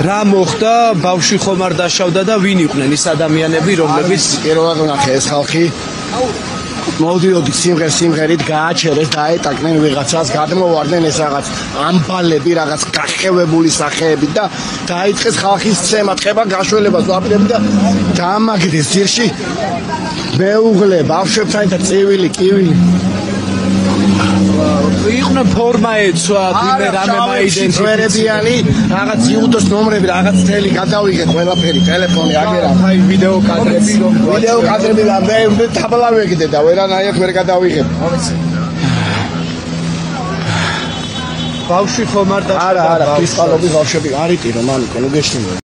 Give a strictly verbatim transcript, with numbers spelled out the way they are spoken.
რა მოხდა ბავშვი ხომ არ დაშავდა და ვინ იყვნენ ის ადამიანები რომლებიც პირველად ვნახე ეს ხალხი მოდიოდი სიმღერ სიმღერით გააჩერეს დაეტაკნენ ვიღაცას გადმოვარდნენ ეს რაღაც ამბალები რაღაც გახევებული სახეები და დაიწყეს ხალხის ცემა თხება გაშველებას ვაპირებდი და დამაგდეს ძირში მეუღლე ბავშვებთან ერთად წივილი კივილი იყვნენ ფორმა ეცვა ვინმე რამე მაიდენტიფიცირებიანი რაღაც იუდოს ნომრები რაღაც თელი გადავიღე ყველაფერი ტელეფონი აგერა აი ვიდეო კადრები ვიდეო კადრები და მე თაბლა ვეგდე და ვერანაირად ვერ გადავიღებ ბავშვი ხომ არ დაშავდა არა არა ფისკალობის ბავშვები არიტი რომ ანუ კონგეშნია